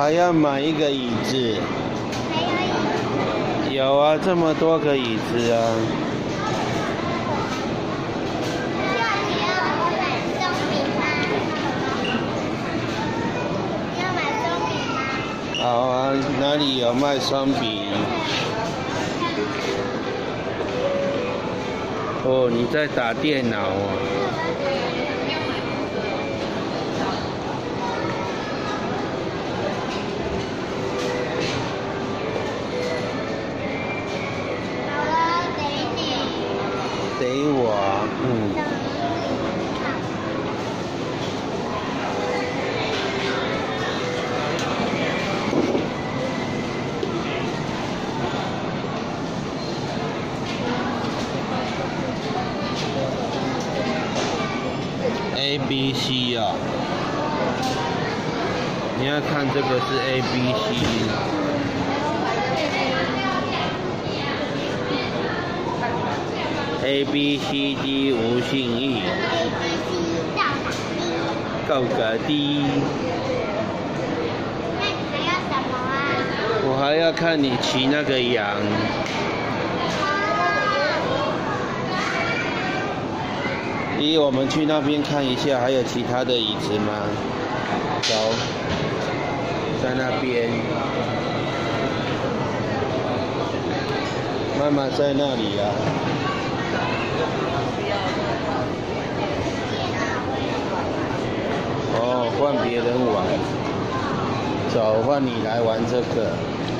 还要买一个椅子。 还有椅子。 有啊，这么多个椅子啊。 你要买松饼吗？你要买松饼吗？ 好啊，哪里有卖松饼？哦，你在打电脑哦。 好了，等你。 等我，ABC 啊，你要看这个是 ABCD 无信义，够个的。 那你还要什么啊？ 我还要看你骑那个羊。咦，我们去那边看一下，还有其他的椅子吗？走，在那边。妈妈在那里啊。哦，换别人玩。走，换你来玩这个。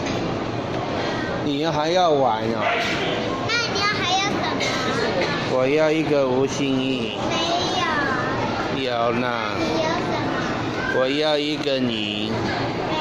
你还要玩哦？ 那你要还要什么？ 我要一个无心意。 没有。 有呢。 你有什么？ 我要一个你。